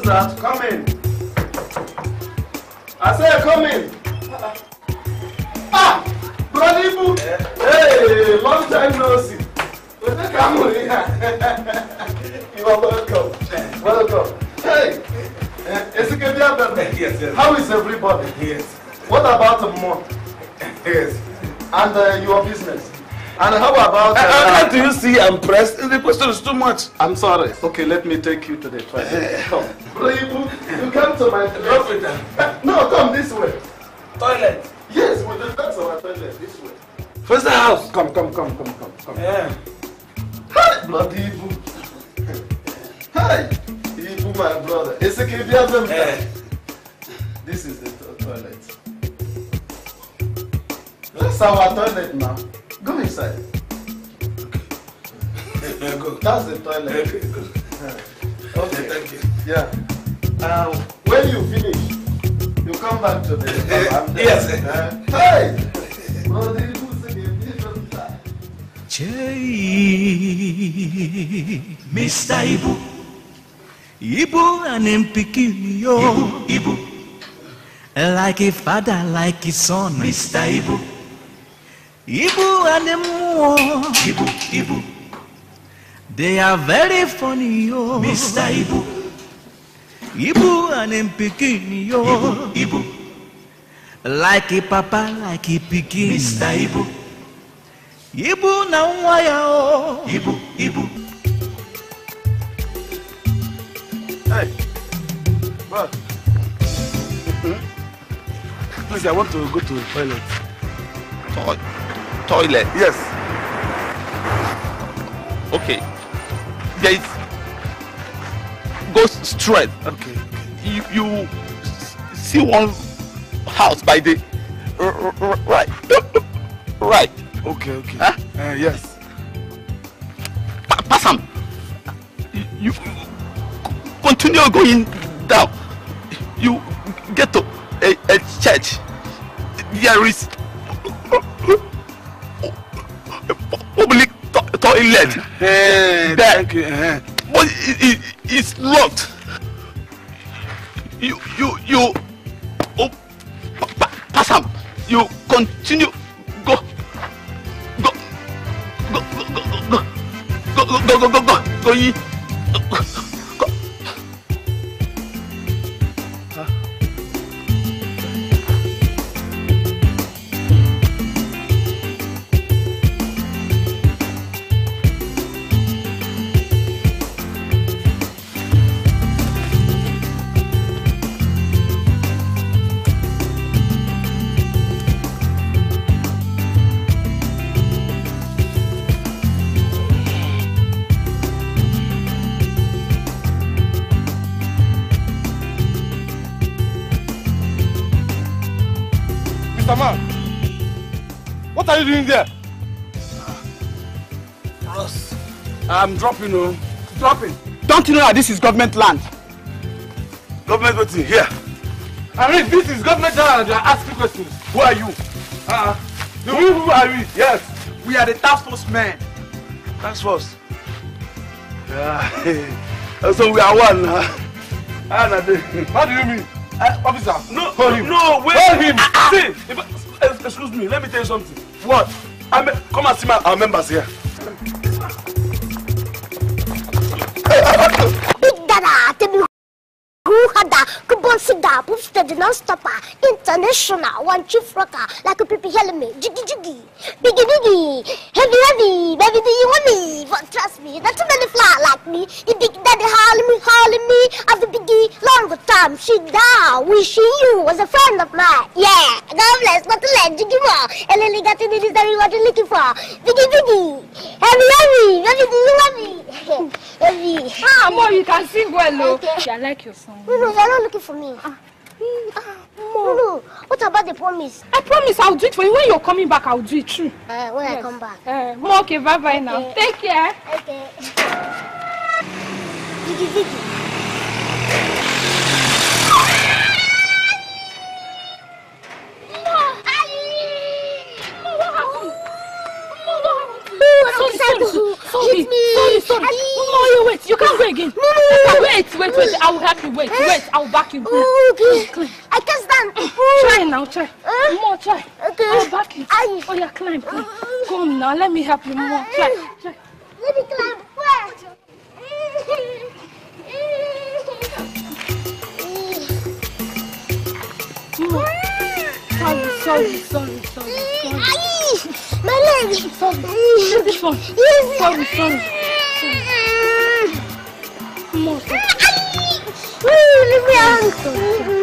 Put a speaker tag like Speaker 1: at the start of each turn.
Speaker 1: contract. Come in. I say come in. Ah! Bloody boo! Hey, long time no see. Come on here. You are welcome. Welcome. Hey! Yes, yes. How is everybody?
Speaker 2: Yes.
Speaker 1: What about the month?
Speaker 2: Yes.
Speaker 1: And your business? And how about...
Speaker 2: How do you see I'm pressed? The question is too much.
Speaker 1: I'm sorry. Okay, let me take you to the toilet. Come. You come to my toilet. No, come this way.
Speaker 2: Toilet?
Speaker 1: Yes, that's our toilet. This way.
Speaker 2: First the house.
Speaker 1: Come.
Speaker 2: Yeah.
Speaker 1: Hi, bloody Ibu. Hi, Ibu, my brother. This is the toilet. That's our toilet now. Go inside.
Speaker 2: Okay. Go.
Speaker 1: That's the toilet.
Speaker 2: Okay, good.
Speaker 1: Okay,
Speaker 2: thank you.
Speaker 1: Yeah. When you finish, you come back to the...
Speaker 2: Yes.
Speaker 1: Hey!
Speaker 3: Mr. Ibu and him picking yo. Ibu. Like a father, like his son. Mr. Ibu. Ibu and him more. Ibu. They are very funny yo. Mr. Ibu and him picking yo. Ibu. Like a papa, like a picking. Mr. Ibu na waya o. Ibu.
Speaker 2: Hey, bro. Please, I want to go to the toilet.
Speaker 4: Toilet?
Speaker 2: Yes.
Speaker 4: Okay. There is... Go straight.
Speaker 2: Okay.
Speaker 4: You see one house by the... Right. Right.
Speaker 2: Okay.
Speaker 4: Huh?
Speaker 2: Yes.
Speaker 4: Pass him. You continue going down. You get to a church. There is public toilet.
Speaker 2: Hey,
Speaker 4: there.
Speaker 2: thank you.
Speaker 4: But it's locked. You pass him. You continue. Go.
Speaker 2: Mr. Man, what are you doing there?
Speaker 5: Ross,
Speaker 2: I'm dropping. Dropping.
Speaker 5: don't you know that this is government land?
Speaker 2: Government waiting here. I mean, this is government land and you are asking questions. Who are you? Who are we? Yes.
Speaker 5: We are the task force men.
Speaker 2: Task force. Yeah. So we are one. How do you mean? Officer,
Speaker 4: No,
Speaker 2: hold him.
Speaker 4: no, wait.
Speaker 2: Hold him. See, excuse me, let me tell you something. What? Come and see our members here.
Speaker 6: Big Dada, Ruhada, Kubonsida, Boosted, non-stopper, international, one chief rocker, like a pipi helmet, jiggy, biggy, heavy, baby, do you want me? But trust me, not too many fly like me. You big daddy hauling me, as the biggie, longer time, she down, wishing you was a friend of mine. Yeah, God bless, not to let jiggy more, and then got in this very what you're looking for. Biggy, heavy, baby, do you want me? Heavy.
Speaker 7: Ah, Mom, you can sing well, okay. I like your song.
Speaker 6: No, you're not looking for me. No. What about the promise?
Speaker 7: I promise I'll do it for you. When you're coming back, I'll do it true.
Speaker 6: When I come back.
Speaker 7: Okay, bye now. Take care.
Speaker 6: Okay. Vicky. Sorry.
Speaker 7: Hit me. Sorry. No, wait. You can't go again. No. Wait. Wait, I will help you. Wait, I will back you.
Speaker 6: Okay. I can't stand.
Speaker 7: Try now, try. More, try.
Speaker 6: Okay.
Speaker 7: I'll back you. Oh yeah, climb. Come now, let me help you more. Try.
Speaker 6: Let me climb. Where?
Speaker 7: More. Sorry.
Speaker 6: My leg.
Speaker 7: Sorry. This one. Sorry. More.
Speaker 6: Leave me alone.